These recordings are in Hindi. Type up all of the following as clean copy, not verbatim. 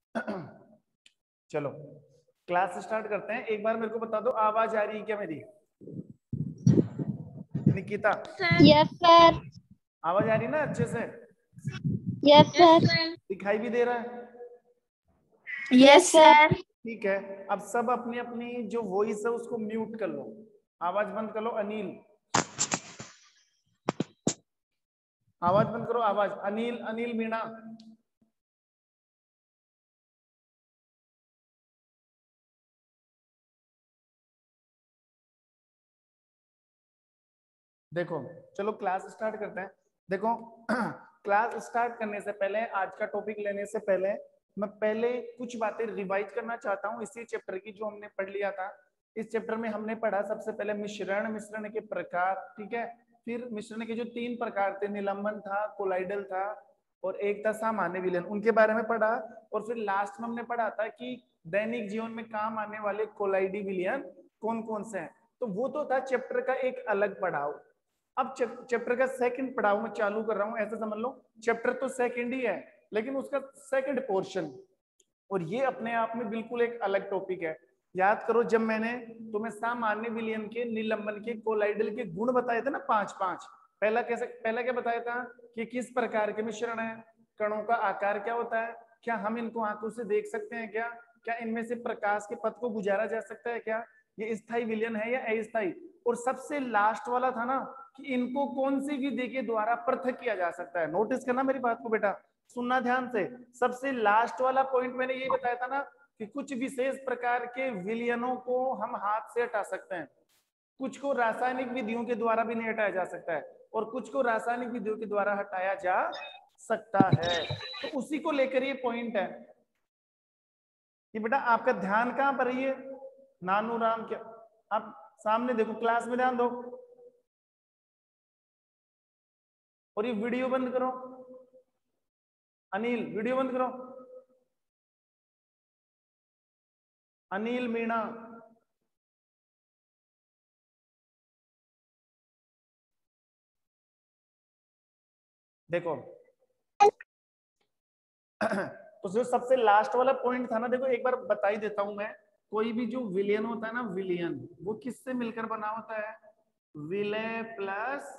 चलो क्लास स्टार्ट करते हैं। एक बार मेरे को बता दो, आवाज आ रही है क्या मेरी? Nikita, yes sir. आवाज आ रही है ना अच्छे से? Yes sir. दिखाई भी दे रहा है? Yes sir. ठीक है, अब सब अपनी अपनी जो वॉइस है उसको म्यूट कर लो, आवाज बंद कर लो। अनिल, आवाज बंद करो। आवाज, अनिल, अनिल मीणा। देखो, चलो क्लास स्टार्ट करते हैं। देखो क्लास स्टार्ट करने से पहले, आज का टॉपिक लेने से पहले, मैं पहले कुछ बातें रिवाइज करना चाहता हूँ इसी चैप्टर की जो हमने पढ़ लिया था। इस चैप्टर में हमने पढ़ा सबसे पहले मिश्रण, मिश्रण के प्रकार, ठीक है। फिर मिश्रण के जो 3 प्रकार थे, निलंबन था, कोलाइडल था और एक था सामान्य विलयन, उनके बारे में पढ़ा। और फिर लास्ट में हमने पढ़ा था कि दैनिक जीवन में काम आने वाले कोलाइडी विलयन कौन कौन से हैं। तो वो तो था चैप्टर का एक अलग पढ़ाव। अब चैप्टर का सेकंड पढ़ाव मैं चालू कर रहा हूं, ऐसा समझ लो चैप्टर तो सेकंड ही है, लेकिन उसका सेकंड पोर्शन, और ये अपने आप में बिल्कुल एक अलग टॉपिक है। याद करो, जब मैंने तुम्हें सामान्य विलयन के, निलंबन के, कोलाइडल के गुण बताए थे ना, 5 पहला क्या बताया था कि किस प्रकार के मिश्रण है, कणों का आकार क्या होता है, क्या हम इनको आंखों से देख सकते हैं, क्या इनमें से प्रकाश के पथ को गुजारा जा सकता है, क्या ये स्थायी विलयन है या अस्थायी। और सबसे लास्ट वाला था ना कि इनको कौन सी विधि के द्वारा पृथक किया जा सकता है। नोटिस करना मेरी बात को बेटा, सुनना ध्यान से। सबसे लास्ट वाला पॉइंट मैंने ये बताया था ना कि कुछ विशेष प्रकार के विलयनों को हम हाथ से हटा सकते हैं, कुछ को रासायनिक विधियों के द्वारा भी नहीं हटाया जा सकता है, और कुछ को रासायनिक विधियों के द्वारा हटाया जा सकता है। तो उसी को लेकर ये पॉइंट है कि बेटा आपका ध्यान कहां पर है, ये नानू राम क्या, आप सामने देखो, क्लास में ध्यान दो, और ये वीडियो बंद करो। अनिल, वीडियो बंद करो। अनिल मीणा, देखो तो जो सबसे लास्ट वाला पॉइंट था ना, देखो एक बार बता ही देता हूं मैं। कोई भी जो विलयन होता है ना, विलयन वो किससे मिलकर बना होता है? विलय प्लस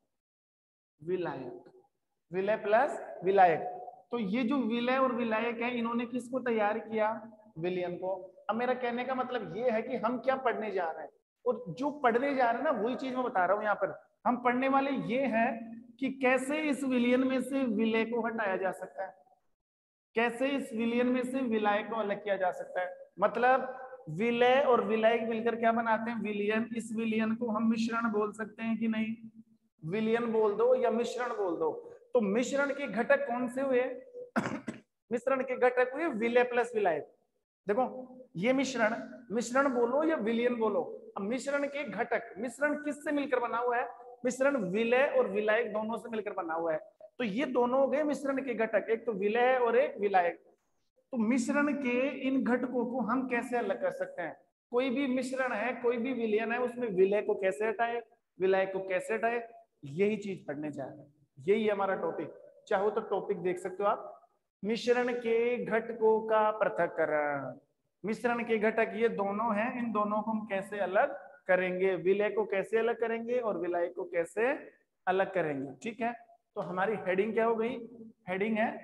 विलायक, विलय प्लस विलायक। तो ये जो विलय और विलायक है, इन्होंने किसको तैयार किया? विलयन को। अब मेरा कहने का मतलब ये है कि हम क्या पढ़ने जा रहे हैं, और जो पढ़ने जा रहे हैं ना वही चीज मैं बता रहा हूं। यहाँ पर हम पढ़ने वाले ये हैं कि कैसे इस विलयन में से विलय को हटाया जा सकता है, कैसे इस विलयन में से विलाय को अलग किया जा सकता है। मतलब विलय और विलायक मिलकर क्या बनाते हैं? विलयन। इस विलयन को हम मिश्रण बोल सकते हैं कि नहीं? विलयन बोल दो या मिश्रण बोल दो। तो मिश्रण के घटक कौन से हुए? मिश्रण के घटक हुए विलय प्लस विलायक। देखो ये मिश्रण, मिश्रण बोलो या विलयन बोलो, अब मिश्रण के घटक, मिश्रण किससे मिलकर बना हुआ है? मिश्रण विलय और विलायक दोनों से मिलकर बना हुआ है। तो ये दोनों हो गए मिश्रण के घटक, एक तो विलय और एक विलायक। तो मिश्रण के इन घटकों को हम कैसे अलग कर सकते हैं? कोई भी मिश्रण है, कोई भी विलयन है, उसमें विलय को कैसे हटाए, विलाय को कैसे हटाए, यही चीज पढ़ने जा रहे हैं। यही है हमारा टॉपिक। चाहो तो टॉपिक देख सकते हो आप, मिश्रण के घटकों का पृथक्करण। मिश्रण के घटक ये दोनों हैं, इन दोनों को हम कैसे अलग करेंगे, विलय को कैसे अलग करेंगे और विलाय को कैसे अलग करेंगे। ठीक है, तो हमारी हेडिंग क्या हो गई? हेडिंग है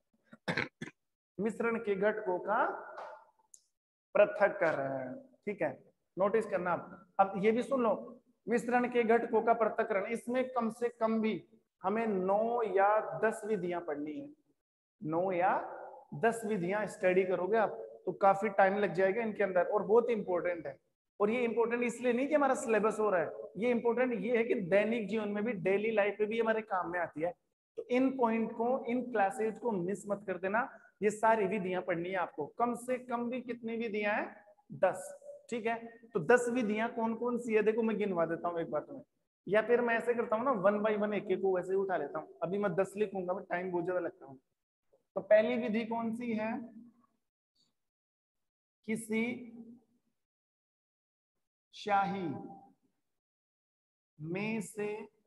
मिश्रण के घटकों का पृथक्करण। ठीक है, नोटिस करना। अब ये भी सुन लो, मिश्रण के घटकों का पृथक्करण, इसमें कम से कम भी हमें 9 या 10 विधियां पढ़नी है। 9 या 10 विधियां स्टडी करोगे आप तो काफी टाइम लग जाएगा इनके अंदर, और बहुत इंपॉर्टेंट है। और ये इंपॉर्टेंट इसलिए नहीं कि हमारा सिलेबस हो रहा है, ये इंपॉर्टेंट ये है कि दैनिक जीवन में भी, डेली लाइफ में भी हमारे काम में आती है। तो इन पॉइंट को, इन क्लासेज को मिस मत कर देना। ये सारी विधियां पढ़नी है आपको, कम से कम भी कितनी विधियां हैं? 10। ठीक है, तो 10 विधियां कौन कौन सी है देखो मैं गिनवा देता हूँ एक बार तुम्हें, या फिर मैं ऐसे करता हूँ ना, 1 बाय 1 एक एक को वैसे ही उठा लेता हूँ। अभी मैं 10 लिखूंगा, मैं टाइम बहुत ज्यादा लगता हूँ। तो पहली विधि कौन सी है? किसी शाही में से,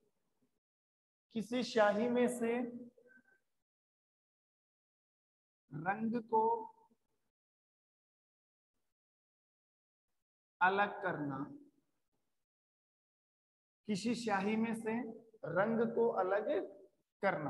किसी शाही में से रंग को अलग करना, किसी स्याही में से रंग को अलग करना।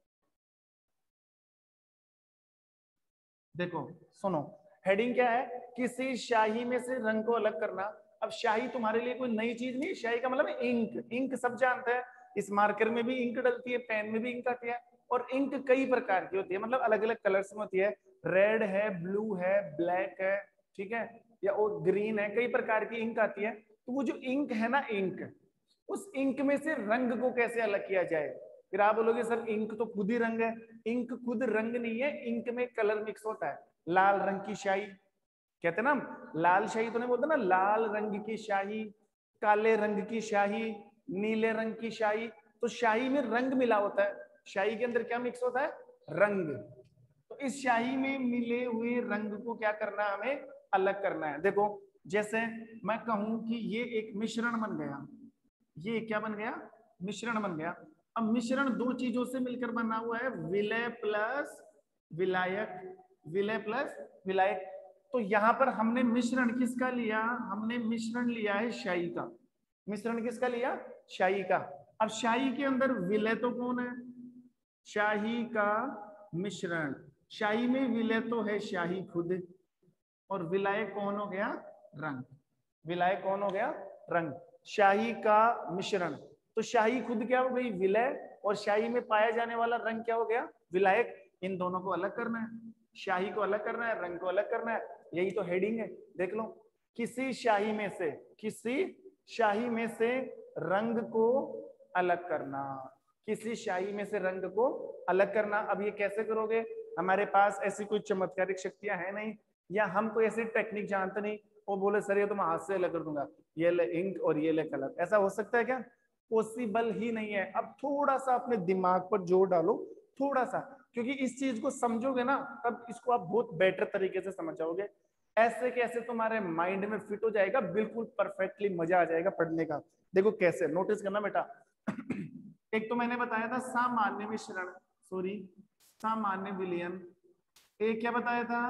देखो सुनो, हेडिंग क्या है, किसी स्याही में से रंग को अलग करना। अब स्याही तुम्हारे लिए कोई नई चीज नहीं, स्याही का मतलब इंक, इंक सब जानते हैं, इस मार्कर में भी इंक डलती है, पेन में भी इंक आती है, और इंक कई प्रकार की होती है, मतलब अलग अलग कलर्स में होती है, रेड है, ब्लू है, ब्लैक है, ठीक है, या और ग्रीन है, कई प्रकार की इंक आती है। तो वो जो इंक है ना, इंक, उस इंक में से रंग को कैसे अलग किया जाए। फिर आप बोलोगे सर इंक तो खुद ही रंग है। इंक खुद रंग नहीं है, इंक में कलर मिक्स होता है। लाल रंग की स्याही कहते हैं ना, लाल स्याही तो नहीं बोलते ना, लाल रंग की स्याही, काले रंग की स्याही, नीले रंग की स्याही। तो स्याही में रंग मिला होता है, स्याही के अंदर क्या मिक्स होता है, रंग। तो इस स्याही में मिले हुए रंग को क्या करना है, हमें अलग करना है। देखो जैसे मैं कहूं कि ये एक मिश्रण बन गया, ये क्या बन गया, मिश्रण बन गया। अब मिश्रण दो चीजों से मिलकर बना हुआ है, विलय प्लस विलायक, विलय प्लस विलायक। तो यहां पर हमने मिश्रण किसका लिया, हमने मिश्रण लिया है स्याही का। मिश्रण किसका लिया, स्याही का। अब स्याही के अंदर विलय तो कौन है, स्याही का मिश्रण। स्याही में विलय तो है स्याही खुद, और विलाय कौन हो गया, रंग। विलाय कौन हो गया, रंग। स्याही का मिश्रण, तो स्याही खुद क्या हो गई, विलय, और स्याही में पाया जाने वाला रंग क्या हो गया, विलायक। इन दोनों को अलग करना है, स्याही को अलग करना है, रंग को अलग करना है, यही तो हेडिंग है। देख लो, किसी स्याही में से, किसी स्याही में से रंग को अलग करना, किसी स्याही में से रंग को अलग करना। अब ये कैसे करोगे, हमारे पास ऐसी कोई चमत्कारिक शक्तियां है नहीं, या हम कोई ऐसी टेक्निक जानते नहीं, वो बोले सर ये तो मैं हाथ से अलग कर दूंगा, ये ले इंक और ये ले कलर, ऐसा हो सकता है क्या, पॉसिबल ही नहीं है। अब थोड़ा सा अपने दिमाग पर जोर डालो, थोड़ा सा, क्योंकि इस चीज को समझोगे ना तब इसको आप बहुत बेटर तरीके से समझ जाओगे। ऐसे कैसे तुम्हारे माइंड में फिट हो जाएगा, बिल्कुल परफेक्टली मजा आ जाएगा पढ़ने का। देखो कैसे, नोटिस करना बेटा। एक तो मैंने बताया था सामान्य मिश्रण, सॉरी सामान्य विलयन, एक क्या बताया था,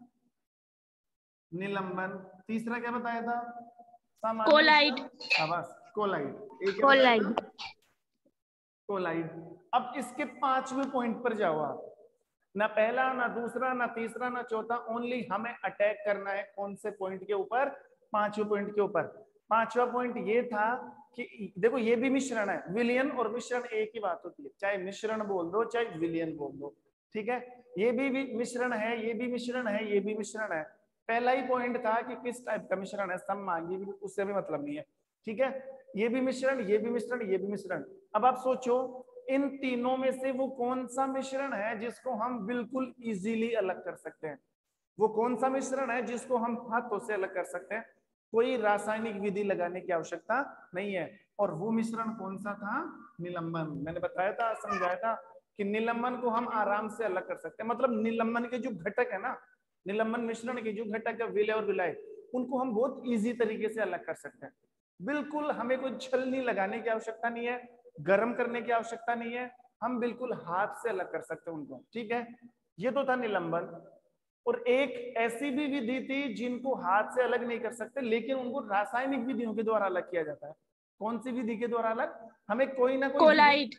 निलंबन, तीसरा क्या बताया था, सामान्य कोलाइड, बस कोलाइड, एक क्या बताया कोलाइड, था, कोलाइड। अब इसके पांचवें पॉइंट पर जाओ आप, ना पहला ना दूसरा ना तीसरा ना चौथा, ओनली हमें अटैक करना है कौन से पॉइंट के ऊपर, पांचवें पॉइंट के ऊपर। पांचवा पॉइंट ये था कि देखो ये भी मिश्रण है, विलयन और मिश्रण एक ही बात होती है, चाहे मिश्रण बोल दो चाहे विलयन बोल दो, ठीक है। ये भी मिश्रण है, ये भी मिश्रण है, ये भी मिश्रण है। पहला ही पॉइंट था कि किस टाइप का मिश्रण है, सब मांगी भी, उससे भी मतलब नहीं है, ठीक है। ये भी मिश्रण, ये भी मिश्रण, ये भी मिश्रण। अब आप सोचो इन तीनों में से वो कौन सा मिश्रण है जिसको हम बिल्कुल इजीली अलग कर सकते हैं, वो कौन सा मिश्रण है जिसको हम हाथों से अलग कर सकते हैं, कोई रासायनिक विधि लगाने की आवश्यकता नहीं है। और वो मिश्रण कौन सा था, निलंबन। मैंने बताया था, समझाया था कि निलंबन को हम आराम से अलग कर सकते हैं, मतलब निलंबन के जो घटक है ना, निलंबन मिश्रण के जो घटक है विलय और विलाय, उनको हम बहुत इजी तरीके से अलग कर सकते हैं। बिल्कुल हमें कोई छलनी लगाने की आवश्यकता नहीं है, गर्म करने की आवश्यकता नहीं है, हम बिल्कुल हाथ से अलग कर सकते हैं उनको, ठीक है। ये तो था निलंबन। और एक ऐसी भी विधि थी जिनको हाथ से अलग नहीं कर सकते, लेकिन उनको रासायनिक विधियों के द्वारा अलग किया जाता है। कौन सी विधि के द्वारा अलग, हमें कोई ना कोई कोलाइड,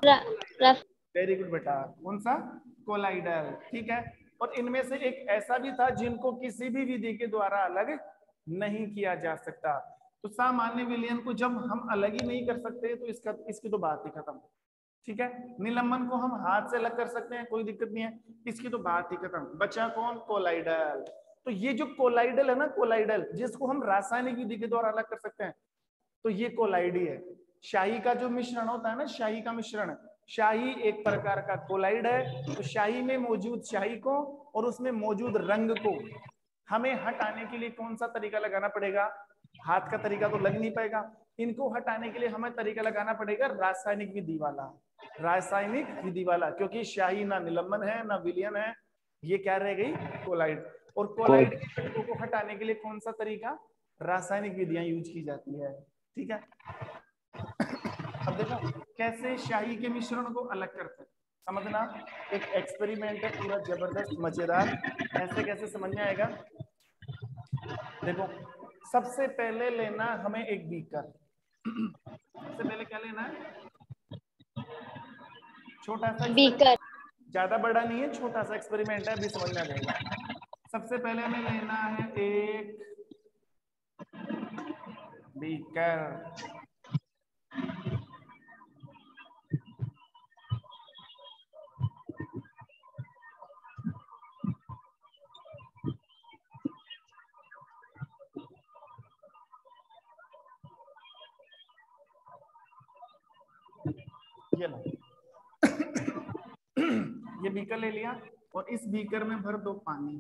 वेरी गुड बेटा, कौन सा, कोलाइडल, ठीक है। और इनमें से एक ऐसा भी था जिनको किसी भी विधि के द्वारा अलग नहीं किया जा सकता। तो सामान्य विलयन को जब हम अलग ही नहीं कर सकते तो इसकी तो बात ही खत्म, ठीक है। निलंबन को हम हाथ से अलग कर सकते हैं, कोई दिक्कत नहीं है, इसकी तो बात ही खत्म। बचा कौन, कोलाइडल। तो ये जो कोलाइडल है ना, कोलाइडल जिसको हम रासायनिक विधि के द्वारा अलग कर सकते हैं, तो ये कोलाइड ही है। शाही का जो मिश्रण होता है ना, शाही का मिश्रण, शाही एक प्रकार का कोलाइड है। तो शाही में मौजूद शाही को और उसमें मौजूद रंग को हमें हटाने के लिए कौन सा तरीका लगाना पड़ेगा, हाथ का तरीका तो लग नहीं पाएगा, इनको हटाने के लिए हमें तरीका लगाना पड़ेगा रासायनिक विधि वाला, रासायनिक विधि वाला, क्योंकि शाही ना निलंबन है ना विलयन है, ये क्या रह गई, कोलाइड। और कोलाइड के घटकों को हटाने के लिए कौन सा तरीका, रासायनिक विधियां यूज की जाती है, ठीक है। अब देखो कैसे शाही के मिश्रण को अलग करते हैं, समझना, एक एक्सपेरिमेंट है पूरा जबरदस्त मजेदार। ऐसे कैसे समझ में आएगा, देखो सबसे पहले लेना हमें एक बीकर। सबसे पहले क्या लेना है? छोटा सा बीकर। एक्सपेरिमेंट, ज्यादा बड़ा नहीं है, छोटा सा एक्सपेरिमेंट है, अभी समझ में आ जाएगा। सबसे पहले हमें लेना है एक बीकर। ये लो ये बीकर ले लिया और इस बीकर में भर दो पानी।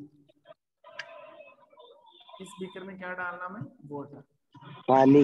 इस बीकर में क्या डालना है? वाटर, पानी।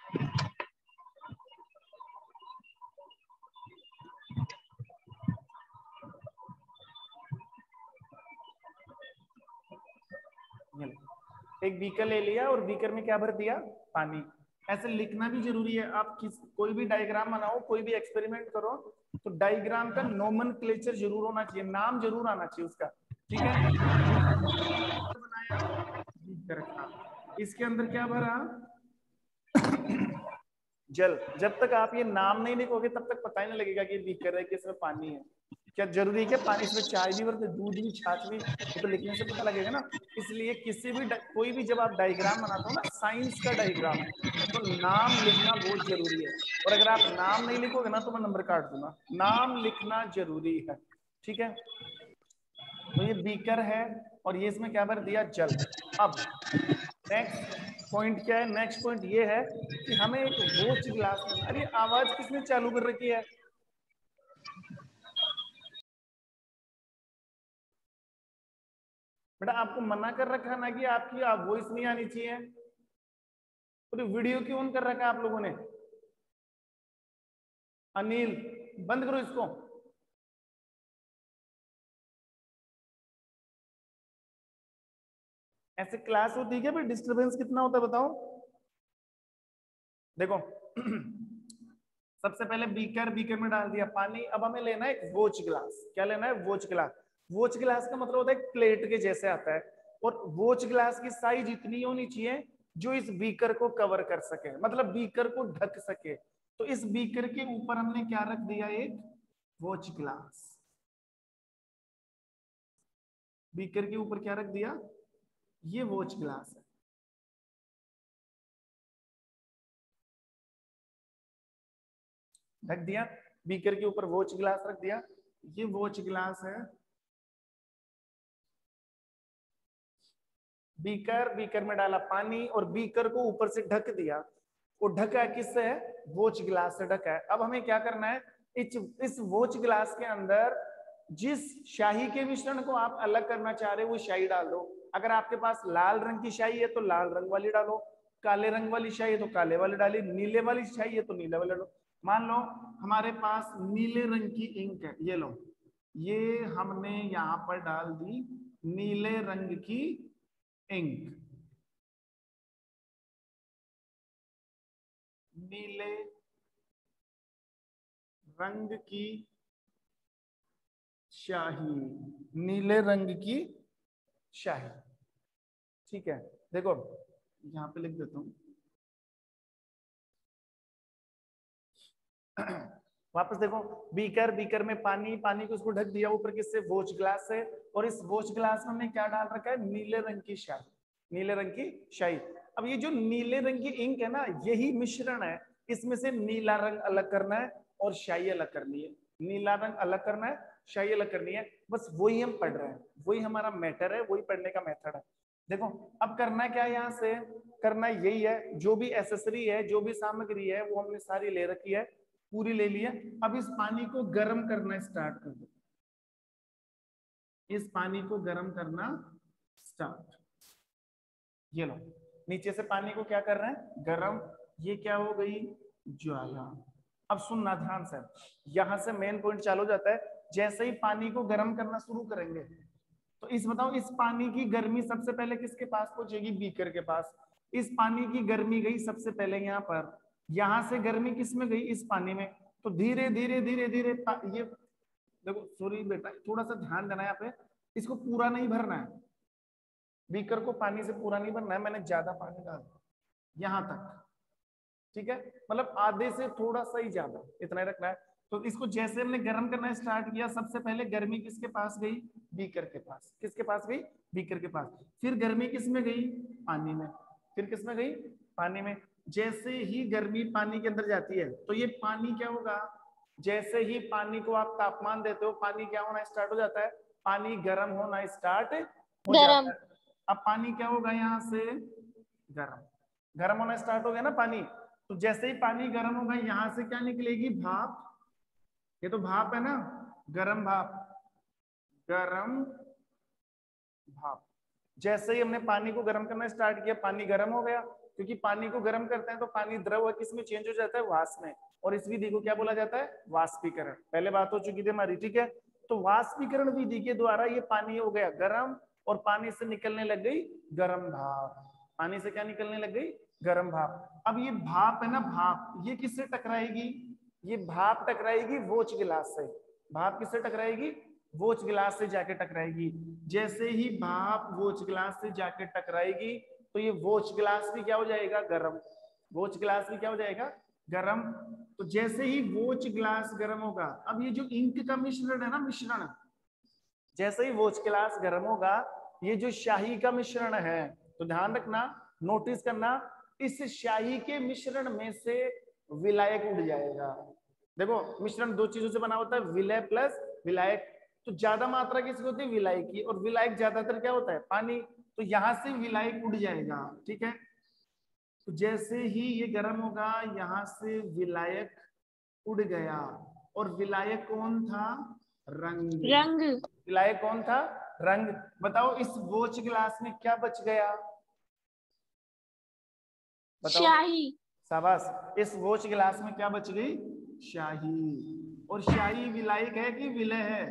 एक बीकर ले लिया और बीकर में क्या भर दिया? पानी। ऐसे लिखना भी जरूरी है। आप कोई भी डायग्राम बनाओ, कोई भी एक्सपेरिमेंट करो, तो डायग्राम का नोमेनक्लेचर जरूर होना चाहिए, नाम जरूर आना चाहिए उसका, ठीक है? बनाया बीकर का, इसके अंदर क्या भरा? जल। जब तक आप ये नाम नहीं लिखोगे तब तक पता ही नहीं लगेगा कि बीकर है कि इसमें पानी है। क्या जरूरी है क्या पानी इसमें चाय भी भरते, दूध भी, छाछ भी? ये तो लिखने से पता लगेगा ना। इसलिए किसी भी कोई भी जब आप डायग्राम बनाते हो ना, साइंस का डायग्राम, तो नाम लिखना बहुत जरूरी है। और अगर आप नाम नहीं लिखोगे ना तो मैं नंबर काट दूंगा। नाम लिखना जरूरी है, ठीक है? तो ये बीकर है और ये इसमें क्या भर दिया? जल। अब नेक्स्ट पॉइंट क्या है? नेक्स्ट पॉइंट ये है कि हमें एक वॉच ग्लास में, अरे आवाज किसने चालू कर रखी है? बेटा आपको मना कर रखा है ना कि आपकी वॉइस नहीं आनी चाहिए। तो वीडियो क्यों ऑन कर रखा है आप लोगों ने? अनिल बंद करो इसको। ऐसे क्लास होती है क्या? फिर डिस्टरबेंस कितना होता है बताओ। देखो सबसे पहले बीकर, बीकर में डाल दिया पानी। अब हमें लेना है एक वॉच ग्लास। क्या लेना है? Watch glass. वॉच ग्लास का मतलब होता है प्लेट के जैसे आता है, और वॉच ग्लास की साइज इतनी होनी चाहिए जो इस बीकर को कवर कर सके, मतलब बीकर को ढक सके। तो इस बीकर के ऊपर हमने क्या रख दिया? एक वॉच ग्लास। बीकर के ऊपर क्या रख दिया? ये वॉच ग्लास है। ढक दिया, बीकर के ऊपर वॉच ग्लास रख दिया। ये वॉच ग्लास है। बीकर, बीकर में डाला पानी और बीकर को ऊपर से ढक दिया। वो ढका है किससे? है वॉच ग्लास से ढका है। अब हमें क्या करना है? इस वॉच ग्लास के अंदर जिस शाही के मिश्रण को आप अलग करना चाह रहे हो वो शाही डाल दो। अगर आपके पास लाल रंग की शाही है तो लाल रंग वाली डालो, काले रंग वाली शाही है तो काले वाली डाली, नीले वाली शाही है तो नीले वाली डालो। मान लो हमारे पास नीले रंग की इंक है, ये लो, ये हमने यहाँ पर डाल दी नीले रंग की इंक। नीले रंग की शाही, नीले रंग की शाही, ठीक है? देखो यहां पे लिख देता हूं वापस देखो, बीकर, बीकर में पानी, पानी को उसको ढक दिया ऊपर किससे? वॉच ग्लास से। और इस वॉच ग्लास में हमने क्या डाल रखा है? नीले रंग की शाही, नीले रंग की शाही। अब ये जो नीले रंग की इंक है ना, यही मिश्रण है। इसमें से नीला रंग अलग करना है और शाही अलग करनी है। नीला रंग अलग करना है, शाही अलग करनी है। बस वही हम पढ़ रहे हैं, वही हमारा मैटर है, वही पढ़ने का मेथड है। देखो अब करना क्या है? यहाँ से करना यही है, जो भी एसेसरी है, जो भी सामग्री है वो हमने सारी ले रखी है, पूरी ले ली है। अब इस पानी को गर्म करना स्टार्ट कर दो। इस पानी को गर्म करना स्टार्ट। ये लो, नीचे से पानी को क्या कर रहे हैं? गर्म। ये क्या हो गई? ज्वाला। अब सुनना ध्यान से, यहां से मेन पॉइंट चालू हो जाता है। जैसे ही पानी को गर्म करना शुरू करेंगे तो इस बताओ, इस पानी की गर्मी सबसे पहले किसके पास पहुंचेगी? बीकर के पास। इस पानी की गर्मी गई सबसे पहले यहाँ पर, यहां से गर्मी किस में गई? इस पानी में। तो धीरे धीरे धीरे धीरे ये देखो, सॉरी बेटा थोड़ा सा ध्यान देना है यहाँ पे, इसको पूरा नहीं भरना है, बीकर को पानी से पूरा नहीं भरना है, मैंने ज्यादा पानी डाल दिया। यहां तक, ठीक है, मतलब आधे से थोड़ा सा ही ज्यादा, इतना ही रखना है। तो इसको जैसे हमने गर्म करना स्टार्ट किया, सबसे पहले गर्मी किसके पास गई, बीकर के पास। किसके पास गई, बीकर के पास। फिर गर्मी किस में गई, पानी में। फिर किस में गई, पानी में। जैसे ही गर्मी पानी के अंदर जाती है तो ये पानी क्या होगा, जैसे ही पानी को आप तापमान देते हो, पानी क्या होना स्टार्ट हो जाता है, पानी गर्म होना स्टार्ट हो गरम। जाता है। अब पानी क्या होगा, यहाँ से गर्म, गर्म होना स्टार्ट हो गया ना पानी। तो जैसे ही पानी गर्म होगा, यहां से क्या निकलेगी, भाप। ये तो भाप है ना, गर्म भाप, गर्म भाप। जैसे ही हमने पानी को गर्म करना स्टार्ट किया, पानी गर्म हो गया, क्योंकि पानी को गर्म करते हैं तो पानी द्रव किस में चेंज हो जाता है, वाष्प में। और इस विधि को क्या बोला जाता है, वाष्पीकरण। पहले बात हो चुकी थी हमारी, ठीक है। तो वाष्पीकरण विधि के द्वारा ये पानी हो गया गर्म, और पानी से निकलने लग गई गर्म भाप। पानी से क्या निकलने लग गई, गर्म भाप। अब ये भाप है ना, भाप ये किससे टकराएगी, ये भाप टकराएगी वोच गिलास से। भाप किससे टकराएगी, वोच गिलास से जाके टकराएगी। जैसे ही भाप वोच गिलास से जाके टकराएगी, तो ये वोच गिलास भी क्या हो जाएगा, गर्म। वोच गिलास भी क्या हो जाएगा, गर्म। तो जैसे ही वोच गिलास गर्म होगा, अब ये जो इंक का मिश्रण है ना, मिश्रण, जैसे ही वोच गिलास गर्म होगा, ये जो शाही का मिश्रण है, तो ध्यान रखना, नोटिस करना, इस शाही के मिश्रण में से विलायक उड़ जाएगा। देखो मिश्रण दो चीजों से बना होता है, विलय प्लस विलायक। तो ज्यादा मात्रा किसकी होती है, विलायक की, और विलायक ज्यादातर क्या होता है, पानी। तो यहां से विलायक उड़ जाएगा, ठीक है। तो जैसे ही ये गर्म होगा, यहां से विलायक उड़ गया। और विलायक कौन था, रंग। रंग। विलायक कौन था, रंग। बताओ इस वोच गिलास में क्या बच गया, बताओ। शाही। शाबाश, इस वोच गिलास में क्या बच गई, शाही। और शाही विलायक है कि विलय है,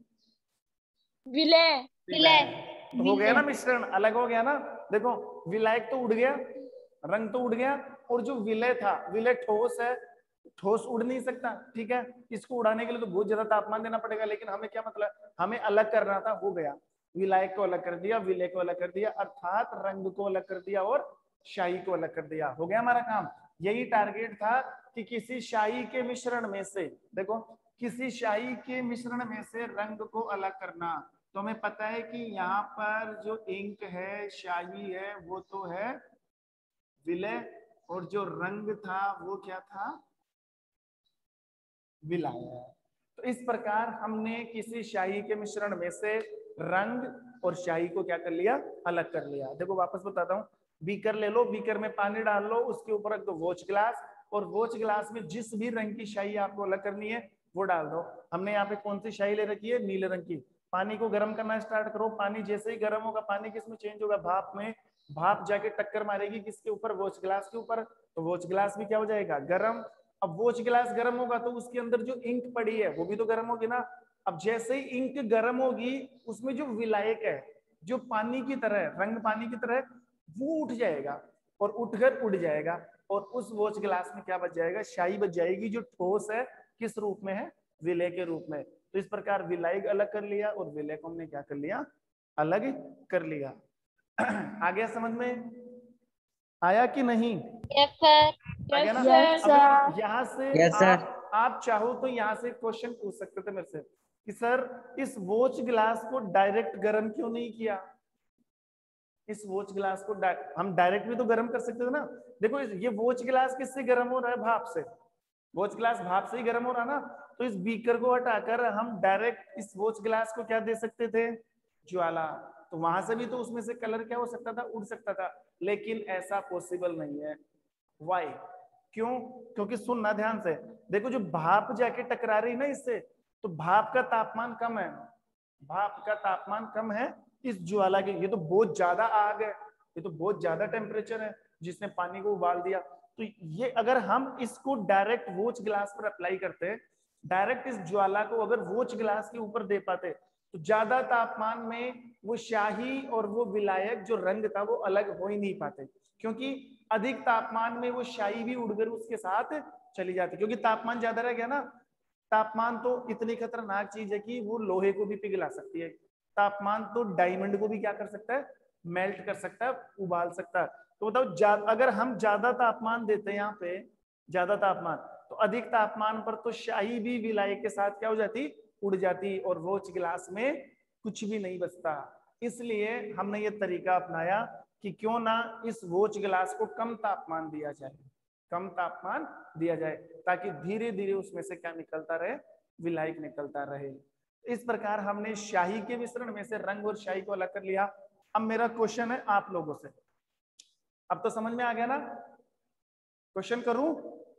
विलय। विलय। तो हो गया ना, विलय। मिश्रण अलग हो गया ना। देखो विलायक तो उड़ गया, रंग तो उड़ गया, और जो विलय था, विलय ठोस है, ठोस उड़ नहीं सकता, ठीक है। इसको उड़ाने के लिए तो बहुत ज्यादा तापमान देना पड़ेगा, लेकिन हमें क्या मतलब, हमें अलग करना था, हो गया। विलायक को अलग कर दिया, विलय को अलग कर दिया, अर्थात रंग को अलग कर दिया और शाही को अलग कर दिया, हो गया हमारा काम। यही टारगेट था कि किसी शाही के मिश्रण में से, देखो किसी शाही के मिश्रण में से रंग को अलग करना। तो हमें पता है कि यहाँ पर जो इंक है, शाही है, वो तो है विलय, और जो रंग था वो क्या था, विलायक। तो इस प्रकार हमने किसी शाही के मिश्रण में से रंग और शाही को क्या कर लिया, अलग कर लिया। देखो वापस बताता हूँ, बीकर ले लो, बीकर में पानी डाल लो, उसके ऊपर रख दो वोच गिलास, और वोच गिलास में जिस भी रंग की शाही आपको अलग करनी है वो डाल दो। हमने यहाँ पे कौन सी शाही ले रखी है, नीले रंग की। पानी को गर्म करना स्टार्ट करो, पानी जैसे ही गर्म होगा, पानी किस में चेंज होगा, भाप में। भाप जाके टक्कर मारेगी किसके ऊपर, वोच गिलास के ऊपर। तो वोच गिलास भी क्या हो जाएगा, गर्म। अब वोच गिलास गर्म होगा तो उसके अंदर जो इंक पड़ी है वो भी तो गर्म होगी ना। अब जैसे ही इंक गर्म होगी, उसमें जो विलायक है, जो पानी की तरह, रंग पानी की तरह, वो उठ जाएगा, और उठकर उड़ जाएगा, और उस वोच गिलास में क्या बच जाएगा, शाही बच जाएगी, जो ठोस है, किस रूप में है, विलय के रूप में। तो इस प्रकार विलायक अलग कर लिया, और विलय को हमने क्या कर लिया, अलग कर लिया। आ गया समझ में, आया कि नहीं, यस सर। आ गया ना। यस अब सर। देखो यहाँ से यस सर। आप चाहो तो यहाँ से क्वेश्चन पूछ सकते थे मेरे से कि सर इस वोच गिलास को डायरेक्ट गर्म क्यों नहीं किया। इस वोच गिलास को हम डायरेक्ट भी तो गर्म कर सकते थे ना। देखो ये वोच गिलास किससे गर्म हो रहा है, भाप से। वोच गिलास भाप से ही गर्म हो रहा ना। तो इस बीकर को हटाकर हम डायरेक्ट इस वोच गिलास को क्या दे सकते थे, ज्वाला। तो वहां से भी तो उसमें से कलर क्या हो सकता था, उड़ सकता था, लेकिन ऐसा पॉसिबल नहीं है। वाई, क्यों, क्योंकि सुनना ध्यान से, देखो जो भाप जाके टकरा रही ना इससे, तो भाप का तापमान कम है, भाप का तापमान कम है इस ज्वाला के। ये तो बहुत ज्यादा आग है, ये तो बहुत ज्यादा टेम्परेचर है जिसने पानी को उबाल दिया। तो ये अगर हम इसको डायरेक्ट वोच गिलास पर अप्लाई करते, डायरेक्ट इस ज्वाला को अगर वोच गिलास के ऊपर दे पाते, तो ज्यादा तापमान में वो शाही और वो विलायक जो रंग था वो अलग हो ही नहीं पाते, क्योंकि अधिक तापमान में वो शाही भी उड़कर उसके साथ चली जाती, क्योंकि तापमान ज्यादा रह गया ना। तापमान तो इतनी खतरनाक चीज है कि वो लोहे को भी पिघला सकती है। तापमान तो डायमंड को भी क्या कर सकता है, मेल्ट कर सकता है, उबाल सकता है। तो बताओ अगर हम ज्यादा तापमान देते हैं यहाँ पे, ज्यादा तापमान, तो अधिक तापमान पर तो शाही भी विलायक के साथ क्या हो जाती, उड़ जाती, और वोच गिलास में कुछ भी नहीं बचता। इसलिए हमने ये तरीका अपनाया कि क्यों ना इस वोच गिलास को कम तापमान दिया जाए, कम तापमान दिया जाए, ताकि धीरे धीरे उसमें से क्या निकलता रहे, विलायक निकलता रहे। इस प्रकार हमने शाही के मिश्रण में से रंग और शाही को अलग कर लिया। अब मेरा क्वेश्चन है आप लोगों से, अब तो समझ में आ गया ना? क्वेश्चन करूं?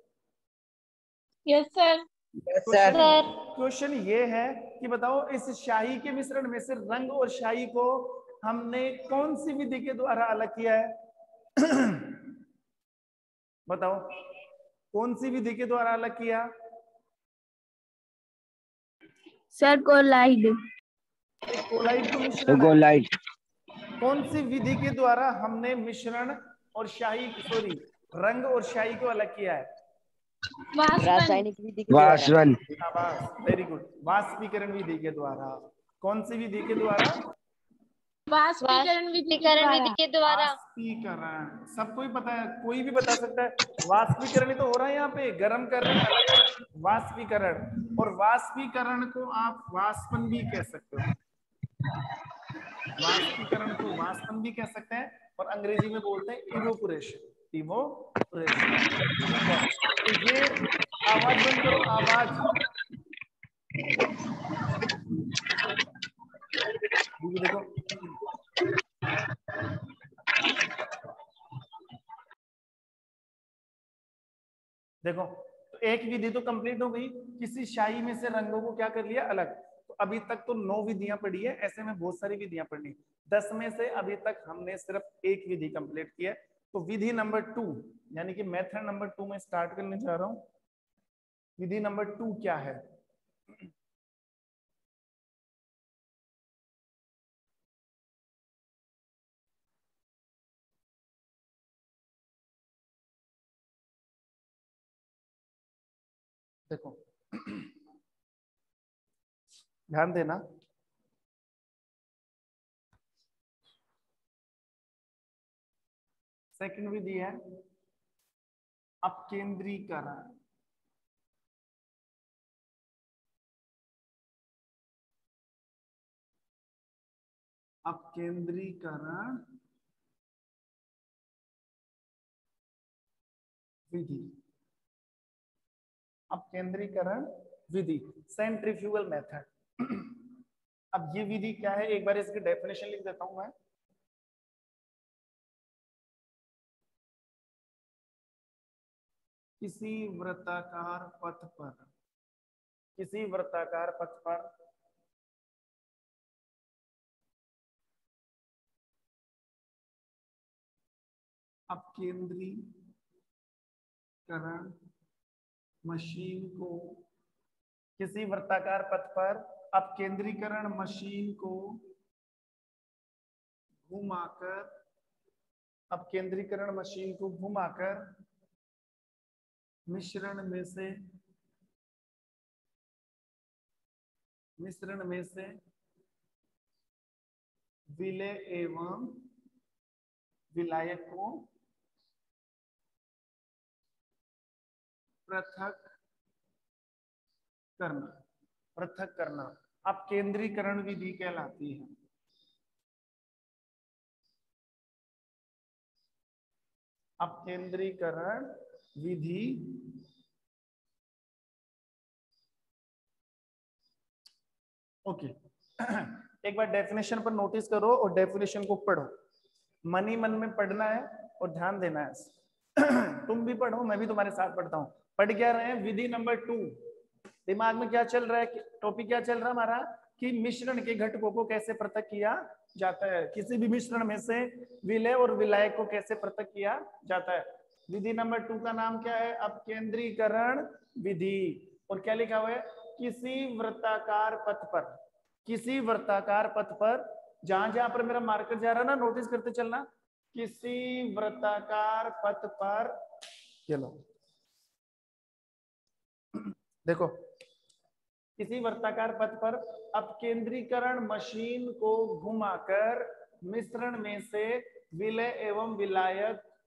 Yes sir. क्वेश्चन ये है कि बताओ इस शाही के मिश्रण में से रंग और शाही को हमने कौन सी विधि के द्वारा अलग किया है? बताओ कौन सी विधि के द्वारा अलग किया? Sir collide. कोलाइड तो मिश्रण है। कौन सी विधि के द्वारा हमने मिश्रण और शाही, सॉरी, रंग और शाही को अलग किया है? रासायनिक विधि के द्वारा। वेरी गुड, वाष्पीकरण विधि के द्वारा। कौन सी विधि के द्वारा? वाष्पीकरण विधि के द्वारा। वाष्पीकरण सबको ही पता है, कोई भी बता सकता है। वाष्पीकरण ही तो हो रहा है यहाँ पे, गर्म कर रहे हैं, अलग अलग वाष्पीकरण। और वाष्पीकरण को आप वाष्पन भी कह सकते हो, वाष्पीकरण को वाष्पन भी कह सकते हैं, और अंग्रेजी में बोलते हैं इवोपोरेशन, इवोपोरेशन। ठीक है, तो ये आवाज बंद करो, आवाज। देखो देखो, तो एक विधि तो कंप्लीट हो गई, किसी शाही में से रंगों को क्या कर लिया, अलग। तो अभी तक तो 9 विधियां पढ़ी है, ऐसे में बहुत सारी विधियां पढ़नी। 10 में से अभी तक हमने सिर्फ एक विधि कंप्लीट की है। तो विधि नंबर 2 यानी कि मेथड नंबर 2 में स्टार्ट करने जा रहा हूं। विधि नंबर 2 क्या है? देखो ध्यान देना, सेकंड विधि है अपकेंद्रीकरण। अपकेंद्रीकरण विधि, अपकेंद्रीकरण विधि, सेंट्रीफ्यूगल मेथड। अब ये विधि क्या है, एक बार इसकी डेफिनेशन लिख देता हूं मैं। किसी वृत्ताकार पथ पर, किसी वृत्ताकार पथ पर अपकेंद्रीकरण मशीन को, किसी वृत्ताकार पथ पर अपकेंद्रीकरण मशीन को घुमाकर, अपकेंद्रीकरण मशीन को घुमाकर मिश्रण में से विलेय एवं विलायक को पृथक करना अपकेंद्रीकरण विधि कहलाती है। अपकेंद्रीकरण विधि ओके। एक बार डेफिनेशन पर नोटिस करो और डेफिनेशन को पढ़ो, मन ही मन में पढ़ना है और ध्यान देना है। तुम भी पढ़ो, मैं भी तुम्हारे साथ पढ़ता हूँ। पढ़ क्या रहे हैं? विधि नंबर 2। दिमाग में क्या चल रहा है, टॉपिक क्या चल रहा है हमारा, कि मिश्रण के घटकों को कैसे पृथक किया जाता है, किसी भी मिश्रण में से विलेय और विलायक को कैसे पृथक किया जाता है। विधि नंबर 2 का नाम क्या है? अपकेंद्रीकरण विधि। और क्या लिखा हुआ है? किसी वृत्ताकार पथ पर, किसी वृत्ताकार पथ पर, जहां जहां पर मेरा मार्कर जा रहा है ना, नोटिस करते चलना, किसी वृत्ताकार पथ पर, चलो देखो, किसी वृत्ताकार पथ पर अपकेंद्रीकरण मशीन को घुमाकर मिश्रण में से विलेय एवं विलायक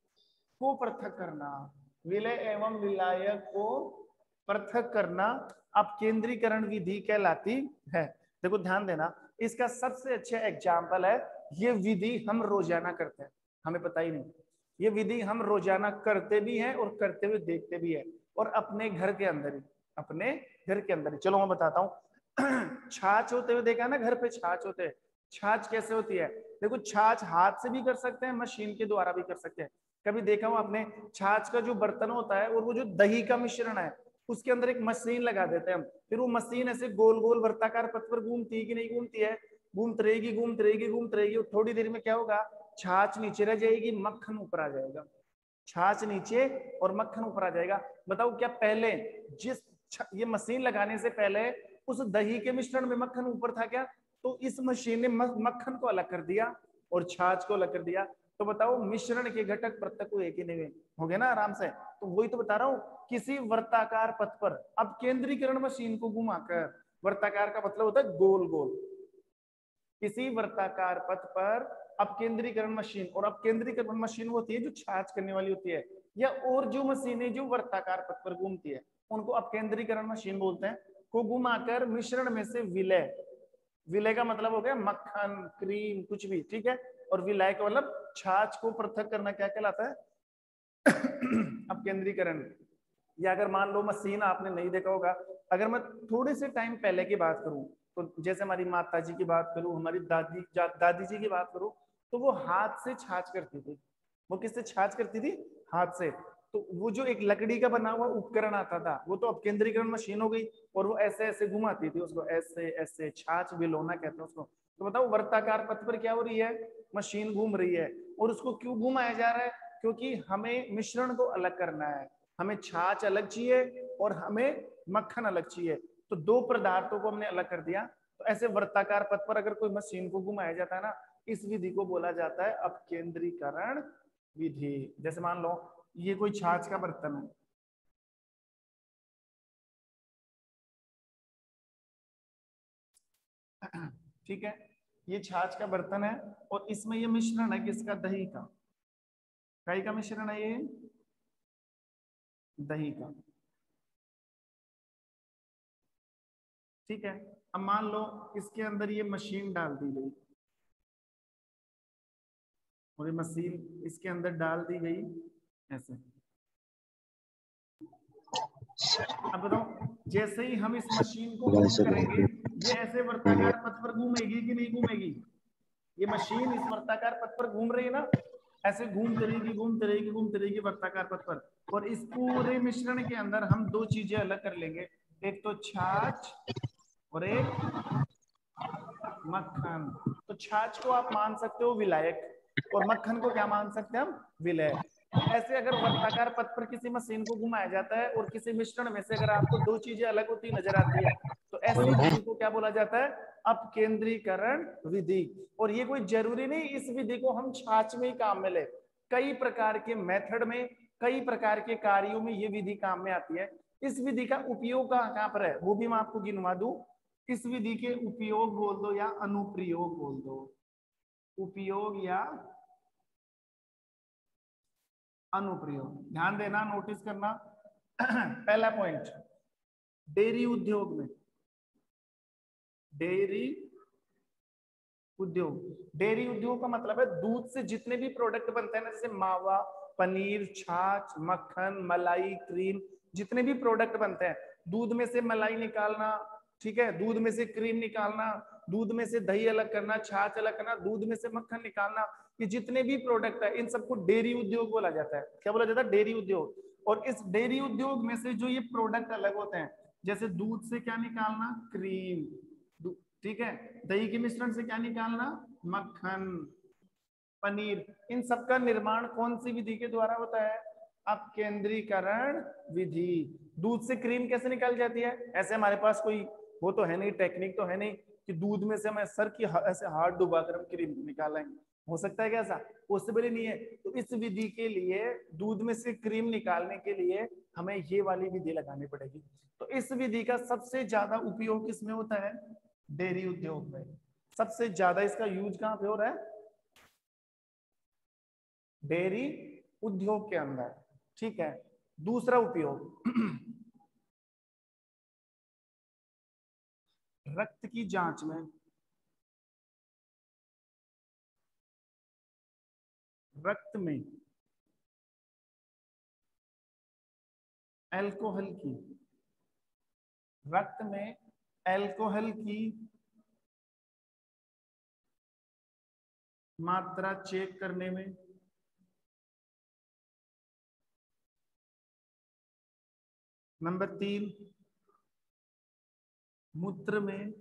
को पृथक करना, विलय एवं विलायक को पृथक करना अपकेंद्रीकरण विधि कहलाती है। देखो ध्यान देना, इसका सबसे अच्छा एग्जाम्पल है, ये विधि हम रोजाना करते हैं, हमें पता ही नहीं, ये विधि हम रोजाना करते भी हैं और करते हुए देखते भी है, और अपने घर के अंदर ही, अपने घर के अंदर ही। चलो मैं बताता हूँ। छाछ होते हुए देखा ना, घर पे छाछ होते हैं। छाछ कैसे होती है? देखो छाछ हाथ से भी कर सकते हैं, मशीन के द्वारा भी कर सकते हैं। कभी देखा हो आपने, छाछ का जो बर्तन होता है और वो जो दही का मिश्रण है, उसके अंदर एक मशीन लगा देते हैं हम, फिर वो मशीन ऐसे गोल गोल वर्ताकार पथ पर घूमती है कि नहीं घूमती है? घूमती रहेगी, घूमती रहेगी, घूमती रहेगी, और थोड़ी देर में क्या होगा, छाछ नीचे रह जाएगी, मक्खन ऊपर आ जाएगा। छाछ नीचे और मक्खन ऊपर आ जाएगा। बताओ क्या पहले जिस ये मशीन लगाने से पहले उस दही के मिश्रण में मक्खन ऊपर था क्या? तो इस मशीन ने मक्खन को अलग कर दिया और छाछ को अलग कर दिया। तो बताओ मिश्रण के घटक पृथक हुए कि नहीं? हो गए ना आराम से। तो वही तो बता रहा हूँ, किसी वर्ताकार पथ पर अब केंद्रीकरण मशीन को घुमाकर, वर्ताकार का मतलब होता है गोल गोल, किसी वर्ताकार पथ पर अपकेंद्रीकरण मशीन, और अपकेंद्रीकरण मशीन वो होती है जो छाछ करने वाली होती है, या और जो मशीनें जो वर्ताकार पथ पर घूमती है उनको अपकेंद्रीकरण मशीन बोलते हैं, को घुमाकर मिश्रण में से विलय, विलय का मतलब हो गया मक्खन, क्रीम, कुछ भी, ठीक है, और विलय का मतलब छाछ को पृथक करना क्या कहलाता है? अपकेंद्रीकरण। या अगर मान लो मशीन आपने नहीं देखा होगा, अगर मैं थोड़े से टाइम पहले की बात करूं, तो जैसे हमारी माता जी की बात करूं, हमारी दादी जी की बात करूं, तो वो हाथ से छाछ करती थी। वो किससे छाछ करती थी? हाथ से। तो वो जो एक लकड़ी का बना हुआ उपकरण आता था, वो तो अपकेंद्रीकरण मशीन हो गई, और वो ऐसे ऐसे घुमाती थी उसको, ऐसे ऐसे, छाछ बिलोना कहते हैं उसको। तो बताओ वर्ताकार पथ पर क्या हो रही है? मशीन घूम रही है। और उसको क्यों घुमाया जा रहा है? क्योंकि हमें मिश्रण को अलग करना है, हमें छाछ अलग चाहिए और हमें मक्खन अलग चाहिए। तो दो पदार्थों को हमने अलग कर दिया। तो ऐसे वर्ताकार पथ पर अगर कोई मशीन को घुमाया जाता है ना, इस विधि को बोला जाता है अपकेंद्रीकरण विधि। जैसे मान लो ये कोई छाछ का बर्तन है, ठीक है, ये छाछ का बर्तन है और इसमें ये मिश्रण है किसका? दही का। दही का मिश्रण है ये, दही का, ठीक है। अब मान लो इसके अंदर ये मशीन डाल दी गई, और ये मशीन इसके अंदर डाल दी गई ऐसे। अब बताओ, जैसे ही हम इस मशीन को ऑन करेंगे, ये ऐसे वर्ताकार पथ पर घूमेगी कि नहीं घूमेगी? ये मशीन इस वर्ताकार पथ पर घूम रही है ना, ऐसे घूमती रहेगी, घूमती रहेगी, घूमती रहेगी वर्ताकार पथ पर। और इस पूरे मिश्रण के अंदर हम दो चीजें अलग कर लेंगे, एक तो छाछ और एक मक्खन। तो छाछ को आप मान सकते हो विलायक, और मक्खन को क्या मान सकते हैं हम? विलय। तो ऐसे अगर वर्ताकार पथ पर किसी मशीन को घुमाया जाता है और किसी मिश्रण में से अगर आपको दो चीजें अलग होती नजर आती है, तो ऐसी विधि को क्या बोला जाता है? अपकेंद्रीकरण विधि। और ये कोई जरूरी नहीं इस विधि को हम छाछ में ही काम में ले, कई प्रकार के मेथड में, कई प्रकार के कार्यों में ये विधि काम में आती है। इस विधि का उपयोग कहाँ पर है वो भी मैं आपको गिनवा दूं। इस विधि के उपयोग बोल दो या अनुप्रयोग बोल दो, उपयोग या अनुप्रयोग। ध्यान देना, नोटिस करना। पहला पॉइंट, डेयरी उद्योग में, डेयरी उद्योग, डेयरी उद्योग का मतलब है दूध से जितने भी प्रोडक्ट बनते हैं ना, जैसे मावा, पनीर, छाछ, मक्खन, मलाई, क्रीम, जितने भी प्रोडक्ट बनते हैं, दूध में से मलाई निकालना, ठीक है, दूध में से क्रीम निकालना, दूध में से दही अलग करना, छाछ अलग करना, दूध में से मक्खन निकालना, ये जितने भी प्रोडक्ट है इन सबको डेयरी उद्योग बोला जाता है। क्या बोला जाता है? डेयरी उद्योग। और इस डेयरी उद्योग में से जो ये प्रोडक्ट अलग होते हैं, जैसे दूध से क्या निकालना? क्रीम, ठीक है, दही के मिश्रण से क्या निकालना? मक्खन, पनीर, इन सब का निर्माण कौन सी विधि के द्वारा होता है? अपकेंद्रीकरण विधि। दूध से क्रीम कैसे निकाल जाती है? ऐसे हमारे पास कोई वो तो है नहीं, टेक्निक तो है नहीं कि दूध में से हमें सर की ऐसे हाथ डुबाकर हम क्रीम निकालेंगे, हो सकता है क्या ऐसा? पॉसिबल ही नहीं है। तो इस विधि के लिए, दूध में से क्रीम निकालने के लिए हमें ये वाली विधि लगानी पड़ेगी। तो इस विधि का सबसे ज्यादा उपयोग किसमें होता है? डेयरी उद्योग में। सबसे ज्यादा इसका यूज कहां पे हो रहा है? डेयरी उद्योग के अंदर, ठीक है। दूसरा उपयोग रक्त की जांच में, रक्त में अल्कोहल की, रक्त में अल्कोहल की मात्रा चेक करने में, नंबर 3 मूत्र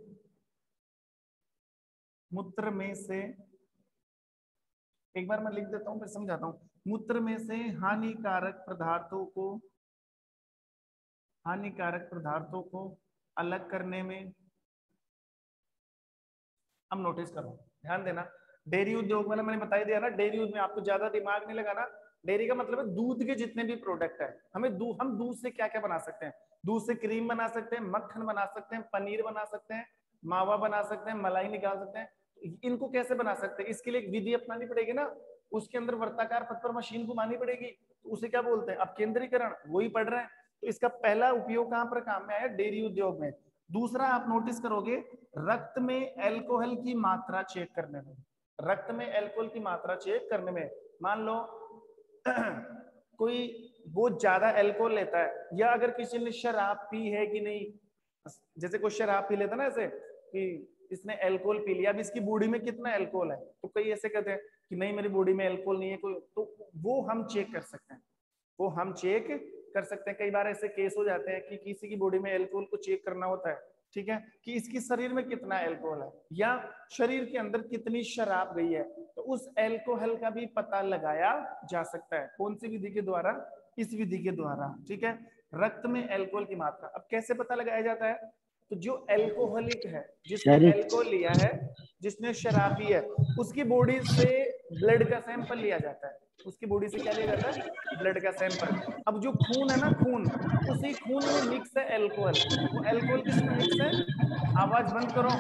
में से, एक बार मैं लिख देता हूं फिर समझाता हूं। मूत्र में से हानिकारक पदार्थों को अलग करने में। अब नोटिस करो, ध्यान देना, डेयरी उद्योग में मैंने बता ही दिया ना, डेयरी उद्योग में आपको ज्यादा दिमाग नहीं लगाना। डेयरी का मतलब है दूध के जितने भी प्रोडक्ट है, हम दूध से क्या क्या बना सकते हैं। दूध से क्रीम बना सकते हैं, मक्खन बना सकते हैं, पनीर बना सकते हैं, मावा बना सकते हैं, मलाई निकाल सकते हैं। इनको कैसे बना सकते हैं, इसके लिए एक विधि अपनानी पड़ेगी ना, उसके अंदर वर्ताकार पथ पर मशीन घुमानी पड़ेगी, तो उसे क्या बोलते हैं, अपकेंद्रीकरण, वही पढ़ रहे हैं। तो इसका पहला उपयोग कहां पर काम में आया, डेयरी उद्योग में। दूसरा आप नोटिस करोगे, रक्त में अल्कोहल की मात्रा चेक करने में, रक्त में अल्कोहल की मात्रा चेक करने में। मान लो कोई बहुत ज्यादा अल्कोहल लेता है, या अगर किसी ने शराब पी है कि नहीं, जैसे कोई शराब पी लेता ना, ऐसे कि इसने अल्कोहल पी लिया, अब इसकी बॉडी में कितना अल्कोहल है, तो कई ऐसे कहते हैं कि नहीं मेरी बॉडी में अल्कोहल नहीं है कोई, तो वो हम चेक कर सकते हैं, वो हम चेक कर सकते हैं। कई बार ऐसे केस हो जाते हैं कि किसी की बॉडी में अल्कोहल को चेक करना होता है, ठीक है, कि इसकी शरीर में कितना अल्कोहल है या शरीर के अंदर कितनी शराब गई है, तो उस अल्कोहल का भी पता लगाया जा सकता है। कौन सी विधि के द्वारा, इस विधि के द्वारा, ठीक है। रक्त में अल्कोहल की मात्रा अब कैसे पता लगाया जाता है, तो जो अल्कोहलिक है, जिसने अल्कोहल लिया है, जिसने शराब पी है, उसकी बॉडी से ब्लड का सैंपल लिया जाता है, उसकी बॉडी से क्या लिया जाता है, ब्लड का सैंपल। अब जो खून है ना, खून, उसी खून में मिक्स है अल्कोहल, वो अल्कोहल किसमें मिक्स है, आवाज बंद करो,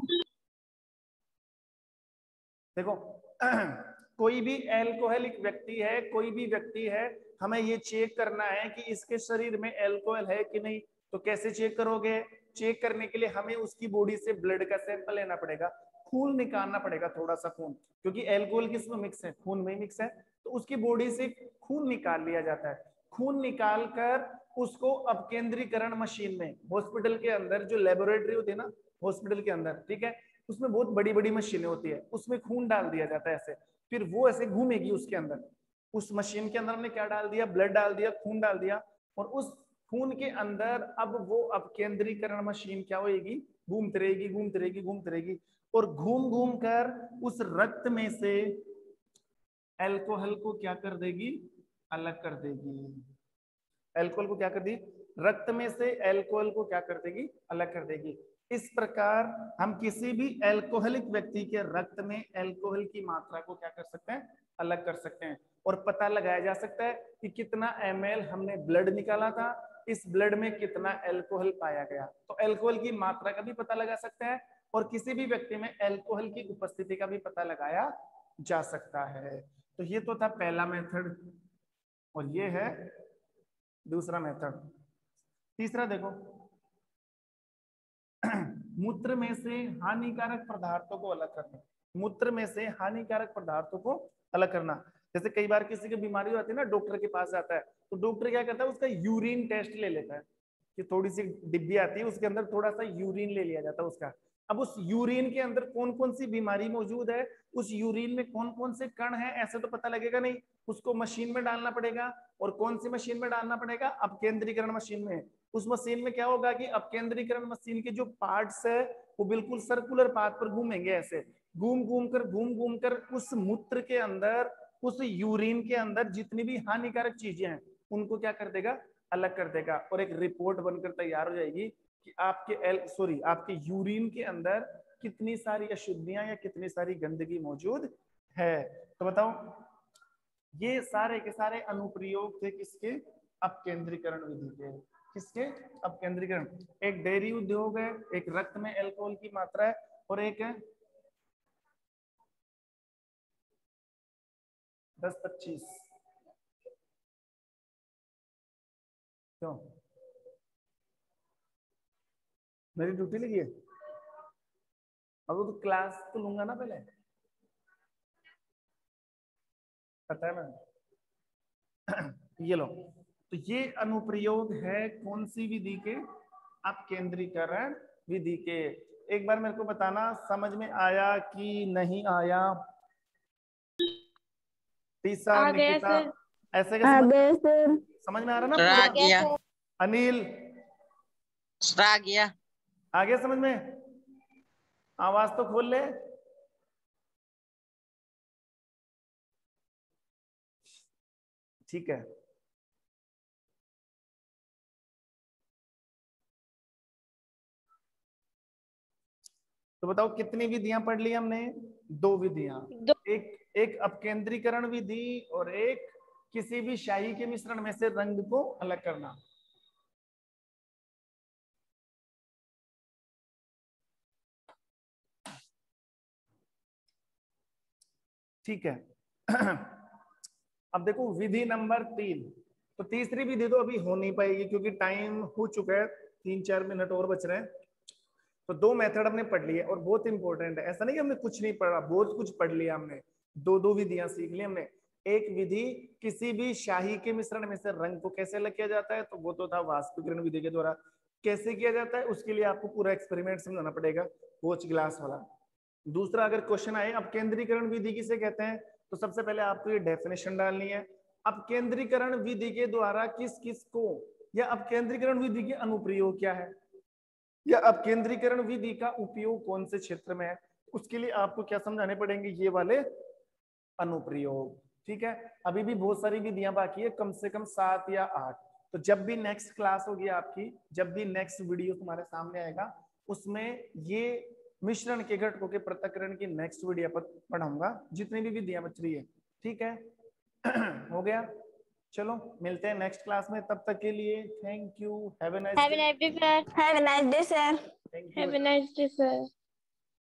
देखो कोई भी अल्कोहलिक व्यक्ति है, कोई भी व्यक्ति है, हमें ये चेक करना है कि इसके शरीर में अल्कोहल है कि नहीं। तो कैसे चेक करोगे, चेक करने के लिए हमें उसकी बॉडी से ब्लड का सैंपल लेना पड़ेगा, खून निकालना पड़ेगा, थोड़ा सा खून, क्योंकि अल्कोहल किसमें मिक्स है, खून में मिक्स है, तो उसकी बॉडी से खून निकाल लिया जाता है। खून निकाल कर उसको अपकेंद्रीकरण मशीन में, हॉस्पिटल के अंदर जो लेबोरेटरी होती है ना, हॉस्पिटल के अंदर, ठीक है, उसमें बहुत बड़ी बड़ी मशीनें होती है, उसमें खून डाल दिया जाता है ऐसे, फिर वो ऐसे घूमेगी उसके अंदर, उस मशीन के अंदर हमने क्या डाल दिया, ब्लड डाल दिया, खून डाल दिया, और उस खून के अंदर अब वो अपकेंद्रीकरण मशीन क्या होगी, घूमती रहेगी, घूमती रहेगी, घूमती रहेगी, और घूम घूम कर उस रक्त में से अल्कोहल को क्या कर देगी, अलग कर देगी। अल्कोहल को क्या कर दी, रक्त में से अल्कोहल को क्या कर देगी, अलग कर देगी। इस प्रकार हम किसी भी अल्कोहलिक व्यक्ति के रक्त में अल्कोहल की मात्रा को क्या कर सकते हैं, अलग कर सकते हैं, और पता लगाया जा सकता है कि कितना ml हमने ब्लड निकाला था, इस ब्लड में कितना अल्कोहल पाया गया। तो अल्कोहल की मात्रा का भी पता लगा सकते हैं, और किसी भी व्यक्ति में अल्कोहल की उपस्थिति का भी पता लगाया जा सकता है। तो ये तो था पहला मेथड, और ये है दूसरा मेथड। तीसरा देखो, मूत्र में से हानिकारक पदार्थों को अलग करना, मूत्र में से हानिकारक पदार्थों को अलग करना। जैसे कई बार किसी की बीमारी होती है ना, डॉक्टर के पास जाता है, तो डॉक्टर क्या करता है, उसका यूरिन टेस्ट ले लेता है, कि थोड़ी सी डिब्बी आती है, उसके अंदर थोड़ा सा यूरिन ले लिया जाता है उसका। अब उस यूरिन के अंदर कौन कौन सी बीमारी मौजूद है, उस यूरिन में कौन कौन से कण है, ऐसे तो पता लगेगा नहीं, उसको मशीन में डालना पड़ेगा। और कौन सी मशीन में डालना पड़ेगा, अपकेंद्रीकरण मशीन में। उस मशीन में क्या होगा कि अपकेंद्रीकरण मशीन के जो पार्ट्स है वो बिल्कुल सर्कुलर पाथ पर घूमेंगे, ऐसे घूम घूम कर उस मूत्र के अंदर, उस यूरिन के अंदर जितनी भी हानिकारक चीजें हैं उनको क्या कर देगा, अलग कर देगा, और एक रिपोर्ट बनकर तैयार हो जाएगी कि आपके यूरिन के अंदर कितनी सारी अशुद्धियां या कितनी सारी गंदगी मौजूद है। तो बताओ, ये सारे के सारे अनुप्रयोग थे किसके, अपकेंद्रीकरण विधि के। किसके, अपकेंद्रीकरण। एक डेयरी उद्योग है, एक रक्त में अल्कोहल की मात्रा है, और एक है 10-25 क्यों, मेरी ड्यूटी लगी है? अब वो तो क्लास तो लूंगा ना पहले, पता है मैंने। ये लो, तो ये अनुप्रयोग है कौन सी विधि के? अपकेंद्रीकरण विधि के। एक बार मेरे को बताना समझ में आया कि नहीं आया? तीसरा निकिता, ऐसे कैसे समझ में आ रहा ना पूरा? अनिल आ गया समझ में? आवाज तो खोल ले। ठीक है, तो बताओ कितनी विधियां पढ़ ली हमने? 2 विधियां, एक अपकेंद्रीकरण विधि और एक किसी भी शाही के मिश्रण में से रंग को अलग करना। ठीक है। अब देखो विधि नंबर 3, तो तीसरी विधि तो अभी हो नहीं पाएगी क्योंकि टाइम हो चुका है, 3-4 मिनट और बच रहे हैं। तो 2 मेथड हमने पढ़ लिए और बहुत इंपॉर्टेंट है, ऐसा नहीं कि हमने कुछ नहीं पढ़ा, बहुत कुछ पढ़ लिया हमने। 2 विधियां सीख ली हमने। एक विधि किसी भी शाही के मिश्रण में से रंग को कैसे अलग किया जाता है, तो वो तो था वाष्पीकरण विधि के द्वारा। कैसे किया जाता है उसके लिए आपको पूरा एक्सपेरिमेंट समझाना पड़ेगा, वॉच ग्लास वाला। दूसरा, अगर क्वेश्चन आए अपकेंद्रीकरण विधि किसे कहते हैं, तो सबसे पहले आपको ये डेफिनेशन डालनी है। अपकेंद्रीकरण विधि के द्वारा किस किस को, या अपकेंद्रीकरण विधि के अनुप्रयोग क्या है, या अपकेंद्रीकरण विधि का उपयोग कौन से क्षेत्र में है, उसके लिए आपको क्या समझाने पड़ेंगे, ये वाले अनुप्रयोग। ठीक है, अभी भी बहुत सारी विधियां बाकी है, कम से कम 7 या 8। तो जब भी नेक्स्ट क्लास होगी आपकी, जब भी नेक्स्ट वीडियो तुम्हारे सामने आएगा, उसमें ये मिश्रण के घटकों के पृथक्करण की नेक्स्ट वीडियो पर पढ़ाऊंगा, जितनी भी विधियां बच रही है। ठीक है। हो गया, चलो मिलते हैं नेक्स्ट क्लास में, तब तक के लिए thank you, have a nice day. Have a nice day, sir. Thank you. Have a nice day, sir.